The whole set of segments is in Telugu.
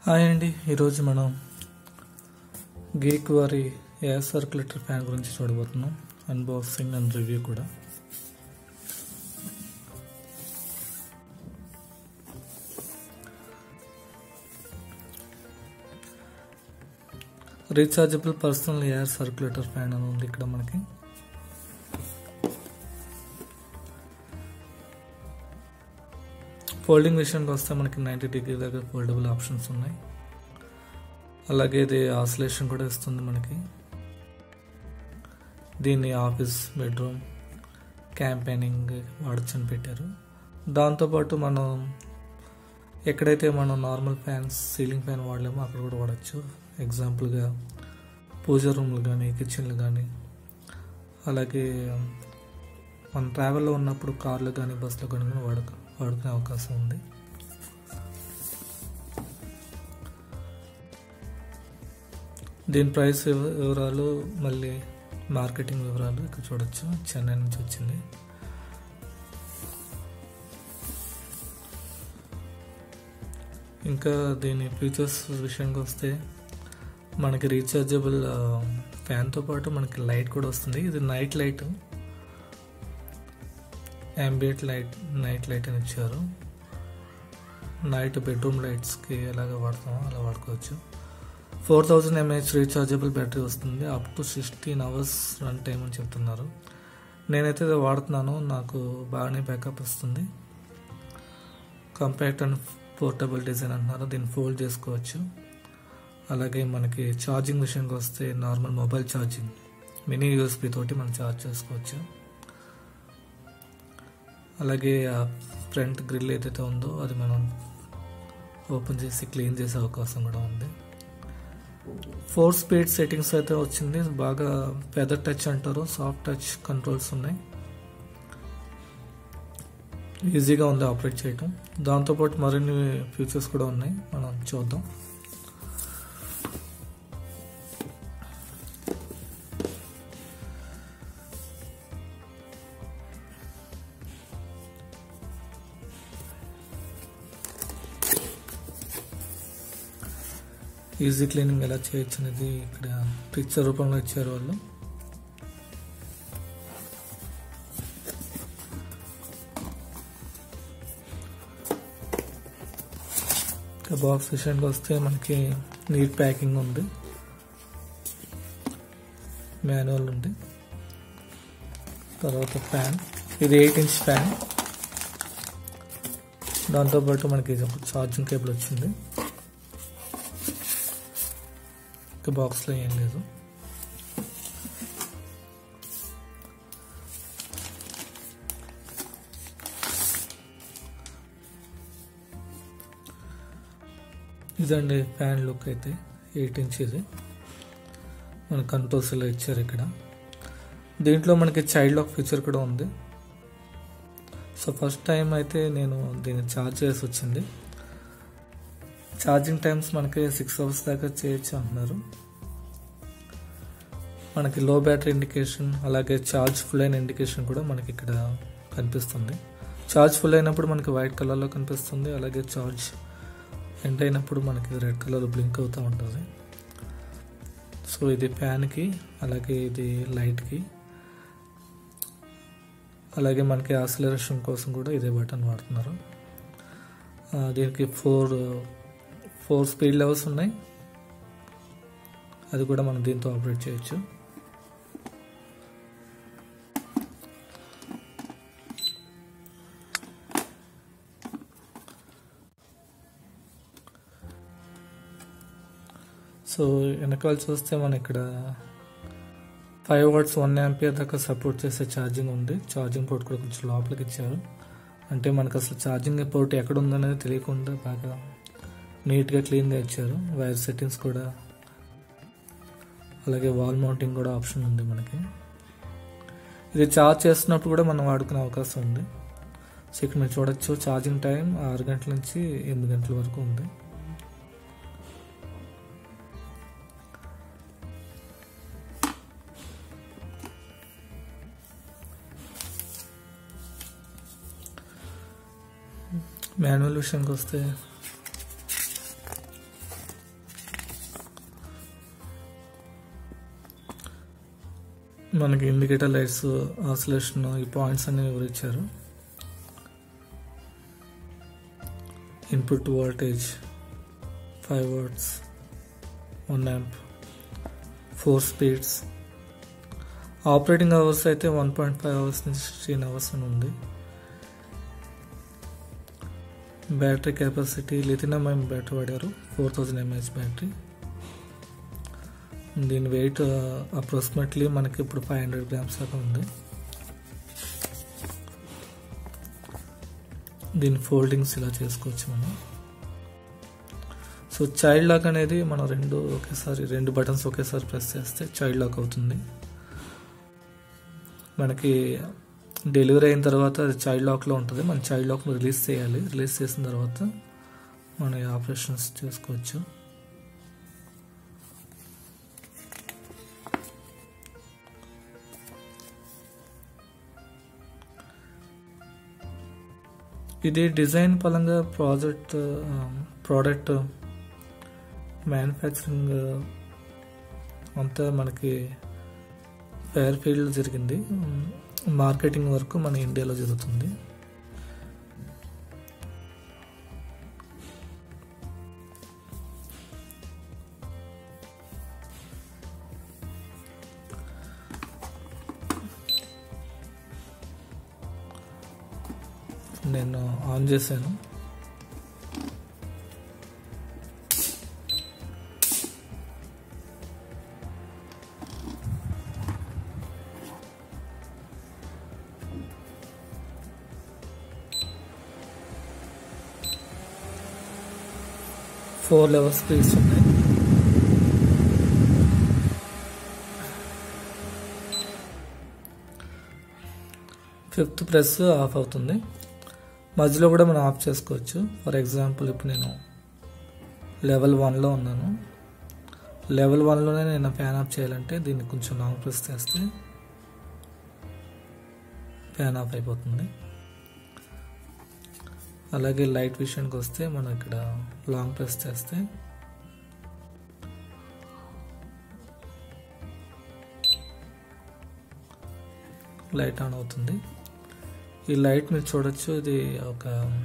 హాయ్ అండి, ఈరోజు మనం గీక్ వారి ఎయిర్ సర్క్యులేటర్ ఫ్యాన్ గురించి చూడబోతున్నాం. అన్బాక్సింగ్ అండ్ రివ్యూ కూడా. Rechargeable personal air circulator fan అని ఉంది ఇక్కడ మనకి. ఫోల్డింగ్ విషయానికి వస్తే మనకి 90 డిగ్రీ దగ్గర ఫోల్డబుల్ ఆప్షన్స్ ఉన్నాయి. అలాగే ఇది ఆసిలేషన్ కూడా ఇస్తుంది మనకి. దీన్ని ఆఫీస్, బెడ్రూమ్, క్యాంపెయినింగ్ వాడచ్చని పెట్టారు. దాంతోపాటు మనం ఎక్కడైతే మనం నార్మల్ ఫ్యాన్స్, సీలింగ్ ఫ్యాన్ వాడలేమో అక్కడ కూడా వాడచ్చు. ఎగ్జాంపుల్గా పూజ రూమ్లు కానీ, కిచెన్లు కానీ, అలాగే మన ట్రావెల్లో ఉన్నప్పుడు కార్లు కానీ, బస్సులో కానీ వాడుకునే అవకాశం ఉంది. దీని ప్రైస్ వివరాలు, మళ్ళీ మార్కెటింగ్ వివరాలు ఇక్కడ చూడొచ్చు. చెన్నై నుంచి వచ్చింది. ఇంకా దీని ఫీచర్స్ విషయానికి వస్తే మనకి రీఛార్జబుల్ ఫ్యాన్తో పాటు మనకి లైట్ కూడా వస్తుంది. ఇది night light, ambient light, night light అని ఇచ్చారు. నైట్ బెడ్రూమ్ లైట్స్కి ఎలాగ వాడతామో అలా వాడుకోవచ్చు. 4000 mAh రీఛార్జబుల్ బ్యాటరీ వస్తుంది. Up to 16 hours run time అని చెప్తున్నారు. నేనైతే ఇది వాడుతున్నాను, నాకు బాగానే బ్యాకప్ వస్తుంది. కాంపాక్ట్ అండ్ పోర్టబుల్ డిజైన్ అంటున్నారు. దీన్ని ఫోల్డ్ చేసుకోవచ్చు. అలాగే మనకి ఛార్జింగ్ విషయానికి వస్తే normal mobile charging, mini USB తోటి మనం ఛార్జ్ చేసుకోవచ్చు. అలాగే ఆ ఫ్రంట్ గ్రిల్ ఏదైతే ఉందో అది మనం ఓపెన్ చేసి క్లీన్ చేసే అవకాశం కూడా ఉంది. 4 స్పీడ్ సెట్టింగ్స్ అయితే వచ్చింది. బాగా ఫెదర్ టచ్ అంటారు, సాఫ్ట్ టచ్ కంట్రోల్స్ ఉన్నాయి. ఈజీగా ఉంది ఆపరేట్ చేయటం. దాంతోపాటు మరిన్ని ఫీచర్స్ కూడా ఉన్నాయి, మనం చూద్దాం. ఈజీ క్లీనింగ్ ఎలా చేయొచ్చు అనేది ఇక్కడ పిక్చర్ రూపంలో ఇచ్చారు వాళ్ళు. బాక్స్ విషయానికి వస్తే మనకి నీట్ ప్యాకింగ్ ఉంది, మాన్యువల్ ఉంది. తర్వాత ఫ్యాన్, ఇది 8-inch ఫ్యాన్. దాంతోపాటు మనకి ఒక ఛార్జింగ్ కేబుల్ వచ్చింది. బాక్స్లో ఏం లేదు. ఇదండి ఫ్యాన్ లుక్ అయితే. 8-inch ఇది. మన కంట్రోల్స్ ఇలా ఇచ్చారు ఇక్కడ. దీంట్లో మనకి చైల్డ్ లాక్ ఫీచర్ కూడా ఉంది. సో ఫస్ట్ టైం అయితే నేను దీన్ని ఛార్జ్ చేసి వచ్చింది. ఛార్జింగ్ టైమ్స్ మనకి 6 hours దాకా చేయొచ్చు అంటున్నారు. మనకి లో బ్యాటరీ ఇండికేషన్, అలాగే ఛార్జ్ ఫుల్ అయిన ఇండికేషన్ కూడా మనకి ఇక్కడ కనిపిస్తుంది. ఛార్జ్ ఫుల్ అయినప్పుడు మనకి వైట్ కలర్లో కనిపిస్తుంది. అలాగే ఛార్జ్ ఎండ్ అయినప్పుడు మనకి రెడ్ కలర్ బ్లింక్ అవుతూ ఉంటుంది. సో ఇది ఫ్యాన్కి, అలాగే ఇది లైట్కి, అలాగే మనకి యాక్సిలరేషన్ కోసం కూడా ఇదే బటన్ వాడుతున్నారు. దీనికి 4 స్పీడ్ లెవెల్స్ ఉన్నాయి. అది కూడా మనం దీంతో ఆపరేట్ చేయొచ్చు. సో వెనకాల చూస్తే మన ఇక్కడ 5 watts 1 ampere దాకా సపోర్ట్ చేసే ఛార్జింగ్ ఉంది. ఛార్జింగ్ పోర్ట్ కూడా కొంచెం లోపలికి ఇచ్చారు. అంటే మనకు అసలు ఛార్జింగ్ పోర్ట్ ఎక్కడ ఉందనేది తెలియకుండా బాగా నీట్గా క్లీన్గా ఇచ్చారు. వైర్ సెట్టింగ్స్ కూడా, అలాగే వాల్ మౌంటింగ్ కూడా ఆప్షన్ ఉంది మనకి. ఇది ఛార్జ్ చేస్తున్నప్పుడు కూడా మనం వాడుకునే అవకాశం ఉంది. సో ఇక్కడ మీరు చూడొచ్చు, ఛార్జింగ్ టైం 6 గంటల నుంచి 8 గంటల వరకు ఉంది. మాన్యువల్ విషయానికి వస్తే మనకి ఇండికేటర్ లైట్స్, ఆసిలేషన్, ఈ పాయింట్స్ అన్ని వివరించారు. Input voltage 5 volts, 1 amp, 4 speeds. Operating hours అయితే 1.5 hours నుంచి 16 hours అని ఉంది. Battery capacity lithium ion battery వాడారు, 4000 mAh బ్యాటరీ. దీని వెయిట్ అప్రాక్సిమేట్లీ మనకి ఇప్పుడు 500 grams దాకా ఉంది. దీని ఫోల్డింగ్స్ ఇలా చేసుకోవచ్చు మనం. సో చైల్డ్ లాక్ అనేది మనం రెండు బటన్స్ ఒకేసారి ప్రెస్ చేస్తే చైల్డ్ లాక్ అవుతుంది. మనకి డెలివరీ అయిన తర్వాత అది చైల్డ్ లాక్లో ఉంటుంది. మనం చైల్డ్ లాక్ను రిలీజ్ చేయాలి. రిలీజ్ చేసిన తర్వాత మనం ఆపరేషన్స్ చేసుకోవచ్చు. ఇది డిజైన్ పరంగా ప్రోడక్ట్ మ్యానుఫ్యాక్చరింగ్ అంతా మనకి ఫెయిర్ఫీల్డ్ జరిగింది. మార్కెటింగ్ వరకు మన ఇండియాలో జరుగుతుంది. నేను ఆన్ చేశాను. ఫోర్ లెవెల్స్ స్పీడ్స్ ఉన్నాయి. ఫిఫ్త్ ప్రెస్ ఆఫ్ అవుతుంది. మధ్యలో కూడా మనం ఆఫ్ చేసుకోవచ్చు. ఫర్ ఎగ్జాంపుల్ ఇప్పుడు నేను లెవెల్ 1లో ఉన్నాను. లెవెల్ 1లోనే నేను ఫ్యాన్ ఆఫ్ చేయాలంటే దీన్ని కొంచెం లాంగ్ ప్రెస్ చేస్తే ఫ్యాన్ ఆఫ్ అయిపోతుంది. అలాగే లైట్ విషయానికి వస్తే మనం ఇక్కడ లాంగ్ ప్రెస్ చేస్తే లైట్ ఆన్ అవుతుంది. ఈ లైట్ మీరు చూడొచ్చు, ఇది ఒక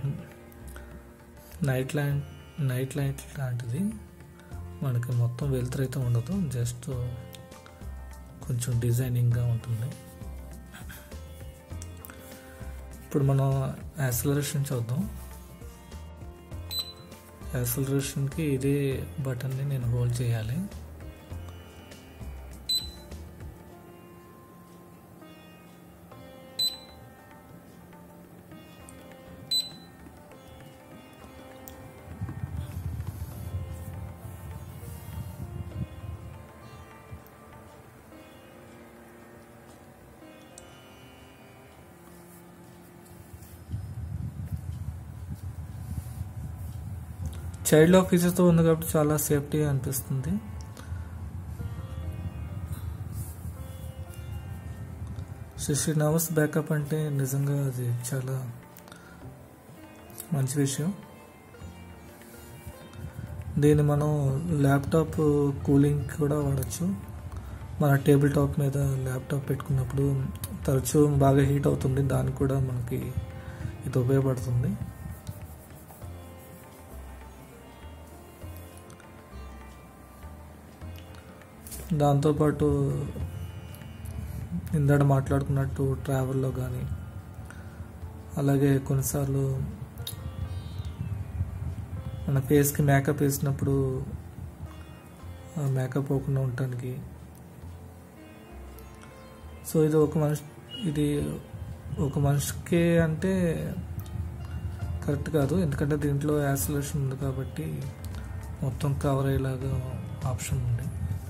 నైట్ లైట్ లాంటిది. మనకి మొత్తం వెలుతురు అయితే ఉండదు, జస్ట్ కొంచెం డిజైనింగ్గా ఉంటుంది. ఇప్పుడు మనం యాక్సిలరేషన్ చూద్దాం. యాక్సిలరేషన్కి ఇదే బటన్ని నేను హోల్డ్ చేయాలి. చైల్డ్ లాక్ ఫీచర్తో ఉంది కాబట్టి చాలా సేఫ్టీగా అనిపిస్తుంది. 16 hours బ్యాకప్ అంటే నిజంగా అది చాలా మంచి విషయం. దీన్ని మనం ల్యాప్టాప్ కూలింగ్ కూడా వాడచ్చు. మన టేబుల్ టాప్ మీద ల్యాప్టాప్ పెట్టుకున్నప్పుడు తరచూ బాగా హీట్ అవుతుంది, దానికి కూడా మనకి ఇది ఉపయోగపడుతుంది. దాంతోపాటు ఇందాక మాట్లాడుకున్నట్టు ట్రావెల్లో కానీ, అలాగే కొన్నిసార్లు మన ఫేస్కి మేకప్ వేసినప్పుడు మేకప్ పోకుండా ఉండటానికి. సో ఇది ఒక మనిషికి అంటే కరెక్ట్ కాదు, ఎందుకంటే దీంట్లో యాక్సిలరేషన్ ఉంది కాబట్టి మొత్తం కవర్ అయ్యేలాగా ఆప్షన్ ఉంది.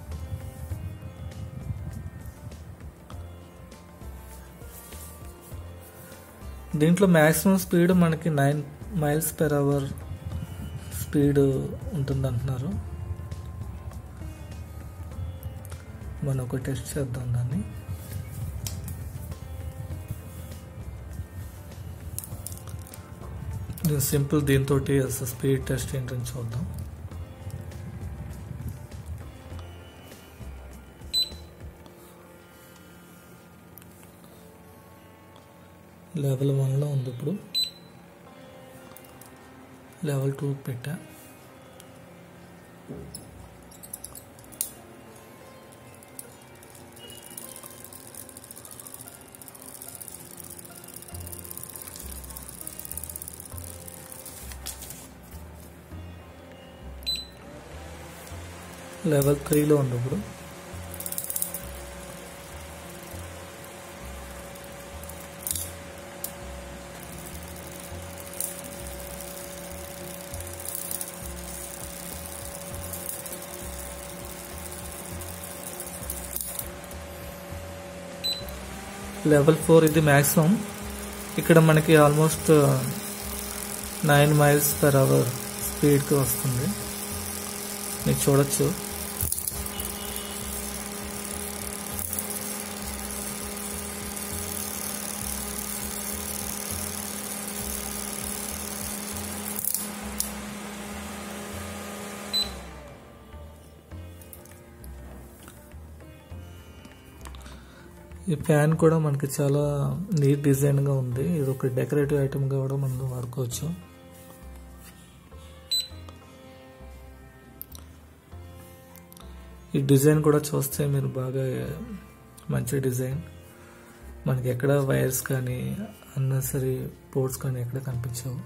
దీంట్లో మ్యాక్సిమం స్పీడ్ మనకి 9 miles per hour స్పీడ్ ఉంటుంది అంటున్నారు. మనం ఒక టెస్ట్ చేద్దాం దాన్ని. సింపుల్ దీంతో స్పీడ్ టెస్ట్ ఏంటని చూద్దాం. లెవెల్ 1లో ఉంది. ఇప్పుడు లెవెల్ 2 పెట్టా. లెవెల్ 3లో ఉంది ఇప్పుడు. లెవెల్ 4 ఇది మ్యాక్సిమం. ఇక్కడ మనకి ఆల్మోస్ట్ 9 mph స్పీడ్కి వస్తుంది, మీరు చూడొచ్చు. ఈ ఫ్యాన్ కూడా మనకి చాలా నీట్ డిజైన్గా ఉంది. ఇది ఒక డెకరేటివ్ ఐటమ్గా కూడా మనం వాడుకోవచ్చు. ఈ డిజైన్ కూడా చూస్తే మీరు బాగా మంచి డిజైన్. మనకి ఎక్కడ వైర్స్ కానీ అన్నెసరీ పోర్ట్స్ కానీ ఎక్కడ కనిపించవు.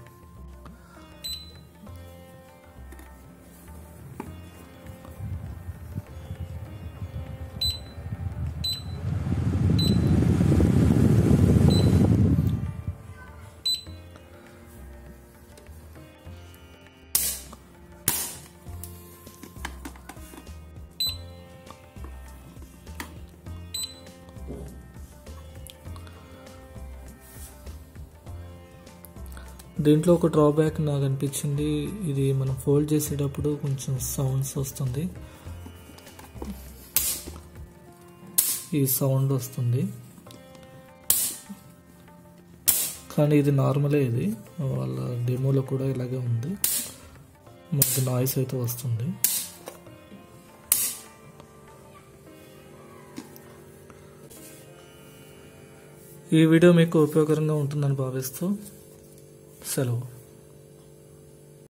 దీంట్లో ఒక డ్రాబ్యాక్ నాకు అనిపించింది, ఇది మనం ఫోల్డ్ చేసేటప్పుడు కొంచెం సౌండ్స్ వస్తుంది, ఈ సౌండ్ వస్తుంది. కానీ ఇది నార్మలే, ఇది వాళ్ళ డెమోలో కూడా ఇలాగే ఉంది, మనకి నాయిస్ అయితే వస్తుంది. ఈ వీడియో మీకు ఉపయోగకరంగా ఉంటుందని భావిస్తూ సెలవు.